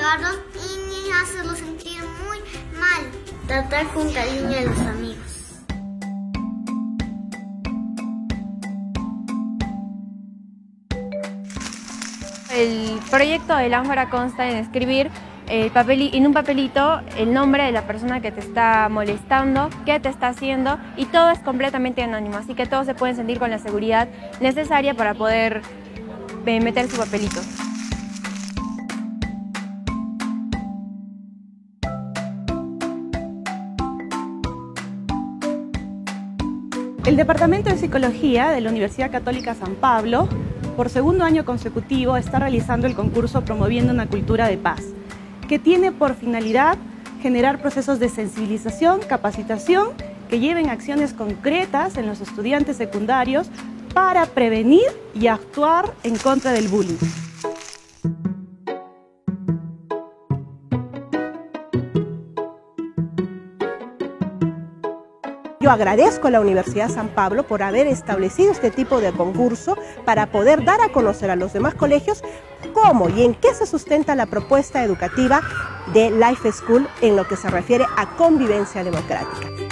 juzgarlos y ni hacerlos sentir muy mal. Tratar con cariño a los amigos. El proyecto del Ánfora consta en escribir en un papelito el nombre de la persona que te está molestando, qué te está haciendo, y todo es completamente anónimo, así que todos se pueden sentir con la seguridad necesaria para poder meter su papelito. El Departamento de Psicología de la Universidad Católica San Pablo, por segundo año consecutivo, está realizando el concurso Promoviendo una Cultura de Paz, que tiene por finalidad generar procesos de sensibilización, capacitación, que lleven acciones concretas en los estudiantes secundarios para prevenir y actuar en contra del bullying. Yo agradezco a la Universidad San Pablo por haber establecido este tipo de concurso para poder dar a conocer a los demás colegios cómo y en qué se sustenta la propuesta educativa de Life School en lo que se refiere a convivencia democrática.